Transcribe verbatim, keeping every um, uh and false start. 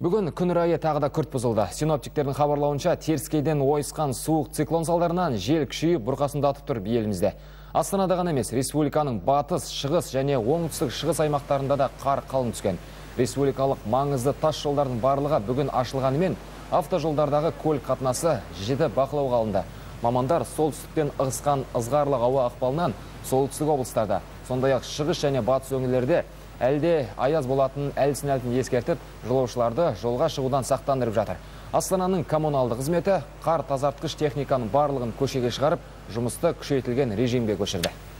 Бүгін күн райы тағы да күрт бұзылды. Синоптиктердің хабарлауынша теріскейден ойысқан суық циклон салдарынан жел күшейіп бұрқасындатып тұр елімізде. Астанада ғана емес, республиканың батыс, шығыс және оңтүстік шығыс аймақтарында да қар қалың түскен. Республикалық маңызды тас жолдардың барлығы бүгін ашылғанымен, автожолдардағы көлік қатынасы жіті бақылауға алынды. Мамандар солтүстіктен ығысқан ызғарлы ауа ықпалынан солтүстік облыстарда, сондай-ақ шығыс және батыс өңірлерде әлде аяз болатын әлсін-әлсін ескертіп, жолаушыларды жолға шығудан сақтандырып жатыр. Астананың коммуналды қызметі қар тазартқыш техниканың барлығын көшеге шығарып, жұмысты күшейтілген режимге көшірді.